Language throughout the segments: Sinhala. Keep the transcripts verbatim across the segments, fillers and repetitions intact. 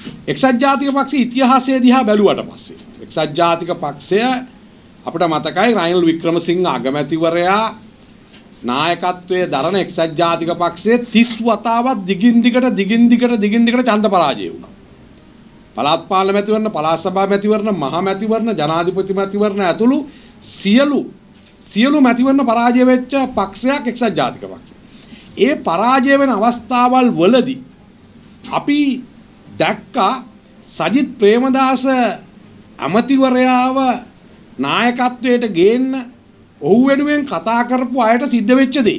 එක්සත් ජාතික පක්ෂයේ ඉතිහාසය දිහා බැලුවට පස්සේ එක්සත් ජාතික පක්ෂය අපිට මතකයි රනිල් වික්‍රමසිංහ අගමැතිවරයා නායකත්වයේ දරන එක්සත් ජාතික පක්ෂයේ තිස් වතාවක් දිගින් දිගට දිගින් දිගට දිගින් දිගට ඡන්ද පරාජය වුණා. පළාත් පාලන මැතිවරණ, පළාත් සභා මැතිවරණ, මහා මැතිවරණ, ජනාධිපති මැතිවරණ ඇතුළු සියලු සියලු මැතිවරණ පරාජය වෙච්ච පක්ෂයක් එක්සත් ජාතික පක්ෂය. ඒ පරාජය වෙන අවස්ථාවල් වලදී අපි දැක්කා සජිත් ප්‍රේමදාස අමතිවරයාව නායකත්වයට ගේන්න ඔහු වෙනුවෙන් කතා කරපු අයට සිද්ධ වෙච්ච දේ.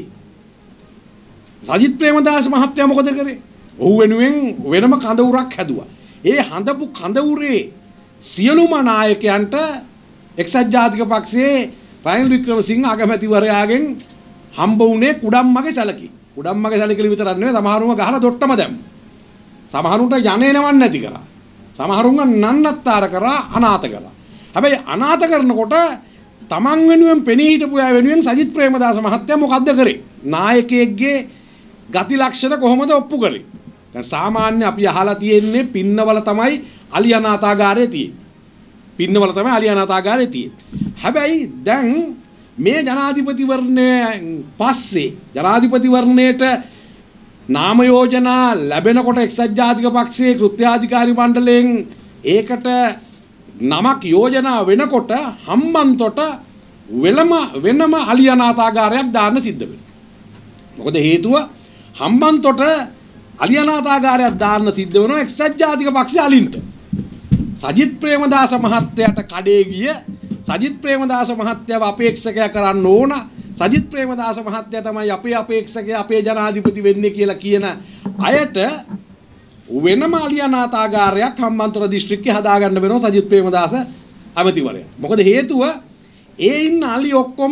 සජිත් ප්‍රේමදාස මහත්තයා මොකද කරේ? ඔහු වෙනුවෙන් වෙනම කඳවුරක් හැදුවා. ඒ හඳපු කඳවුරේ සියලුම නායකයන්ට එක්සත් ජාතික පක්ෂයේ රනිල් වික්‍රමසිංහ අගමැතිවරයාගෙන් හම්බ වුණේ කුඩම්මගේ සැලකිලි. කුඩම්මගේ සැලකිලි විතරක් නෙවෙයි සමහරුම ගහලා දොට්ටම දැම්මා. සමහරුන්ට යන්නේ නවන් නැති කරා. සමහරුන්ව නන්නත්තර කරා, අනාථ කරා. හැබැයි අනාථ කරනකොට තමන් වෙනුවෙන් පෙනී හිටපු අය වෙනුවෙන් සජිත් ප්‍රේමදාස මහත්තයා මොකද්ද කරේ? නායකයෙක්ගේ ගති ලක්ෂණ කොහොමද ඔප්පු කරේ? දැන් සාමාන්‍ය අපි අහලා තියෙන්නේ පින්නවල තමයි අලි අනාථාගාරයේ තියෙන්නේ. පින්නවල තමයි අලි අනාථාගාරයේ තියෙන්නේ. හැබැයි දැන් මේ ජනාධිපතිවරණයෙන් පස්සේ ජනාධිපතිවරණයට නාම යෝජනා ලැබෙනකොට එක්සත් ජාතික පක්ෂයේ කෘත්‍යාධිකාරී මණ්ඩලයෙන් ඒකට නමක් යෝජනා වෙනකොට හම්බන්තොට වෙලම වෙනම අලි අනාථාගාරයක් දාන්න සිද්ධ වෙනවා. මොකද හේතුව හම්බන්තොට අලි අනාථාගාරයක් දාන්න සිද්ධ වෙනවා එක්සත් ජාතික පක්ෂයේ අලින්ට. සජිත් ප්‍රේමදාස මහත්තයාට කඩේ ගිය සජිත් ප්‍රේමදාස මහත්තයාව අපේක්ෂකයා කරන්න ඕන. සජිත් ප්‍රේමදාස මහත්තයා තමයි අපේ අපේක්ෂකයා, අපේ ජනාධිපති වෙන්නේ කියලා කියන අයට වෙනම අලි අනාථාගාරයක් හම්බන්තොට දිස්ත්‍රික්කේ හදාගන්න වෙනවා සජිත් ප්‍රේමදාස අමතිවරයා. මොකද හේතුව ඒ ඉන්න අලි ඔක්කොම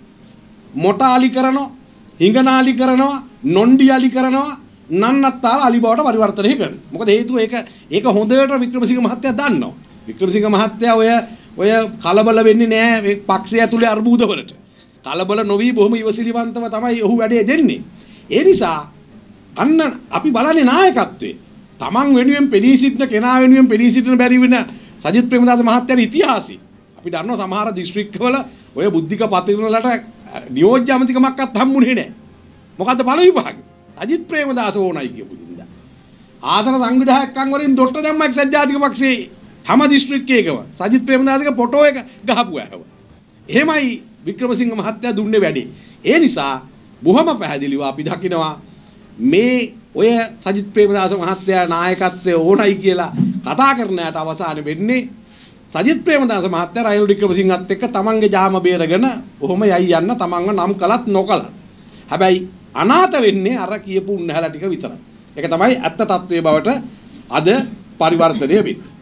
මොටාලි කරනවා, හිඟනාලි කරනවා, නොණ්ඩි අලි කරනවා, නන්නත්තර අලි බවට පරිවර්තනය කරනවා. මොකද හේතුව ඒක ඒක හොඳට වික්‍රමසිංහ මහත්තයා දන්නවා. වික්‍රමසිංහ මහත්තයා ඔය ඔය කලබල වෙන්නේ නැහැ මේ පක්ෂය ඇතුලේ අර්බුදවලට. කලබල නොවි බොහොම ඉවසිලිවන්තව තමයි ඔහු වැඩේ දෙන්නේ. ඒ නිසා අන්න අපි බලන්නේ නායකත්වයේ තමන් වෙනුවෙන් පෙනී සිටින කෙනා වෙනුවෙන් පෙනී සිටින බැරි වෙන සජිත් ප්‍රේමදාස මහත්තයාගේ ඉතිහාසය. අපි දන්නවා සමහර දිස්ත්‍රික්කවල ඔය බුද්ධික පතිරණලට නියෝජ්‍ය අමතිකමක්වත් හම්බුනේ නැහැ. මොකද්ද බල විභාගය? සජිත් ප්‍රේමදාස ඕනයි කියපු දින්දා. ආසන සංවිධායකයන් වලින් දොට්ට දැම්ම එක්සත් ජාතික පක්ෂයේ හැම දිස්ත්‍රික්කයකම සජිත් ප්‍රේමදාසගේ ෆොටෝ එක ගහපු අයව. එහෙමයි වික්‍රමසිංහ මහත්තයා දුන්නේ වැඩේ. ඒ නිසා බොහොම පැහැදිලිව අපි දකිනවා මේ ඔය සජිත් ප්‍රේමදාස මහත්තයා නායකත්වයේ ඕනයි කියලා කතා කරනයට අවසාන වෙන්නේ සජිත් ප්‍රේමදාස මහත්තයා රනිල් වික්‍රමසිංහත් එක්ක තමන්ගේ ජාම බේරගෙන ඔහොම යයි යන්න තමන්ව නම් කළත් නොකළත්. හැබැයි අනාථ වෙන්නේ අර කියපු උන්නහලා ටික විතරයි. ඒක තමයි ඇත්ත තත්ත්වයේ බවට අද පරිවර්තනය වෙන්නේ.